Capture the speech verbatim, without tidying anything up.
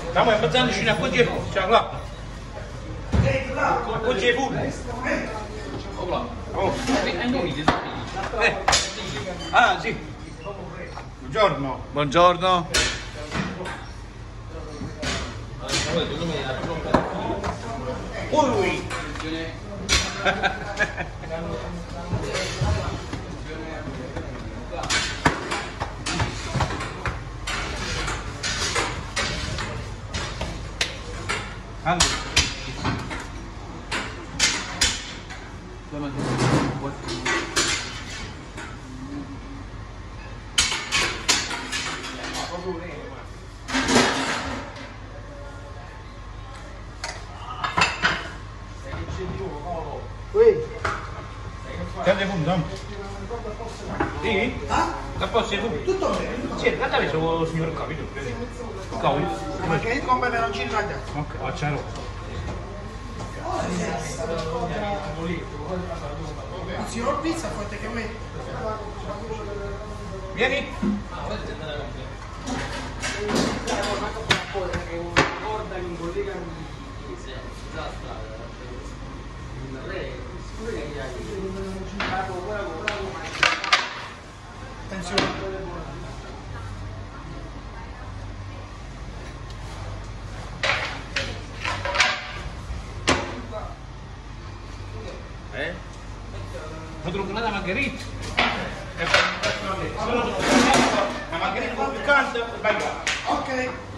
Stiamo abbazzandoci una cogge fu, ciao là. Cogge fu. Oh. Eh. Ah sì. Buongiorno. Buongiorno. Ui. Allora. Cade punto? Sì? Ah? Da posso subito? Tutto bene? Sì, guarda adesso signor capito. Cavolo. Ma che io compro peperoncini tagliati. Ok, acciaro. Il signor pizza forte che me. Vieni. Attenzione. Eh? Ho trovato una margherita. Sono una margherita un po' piccante, sbagliata. Ok.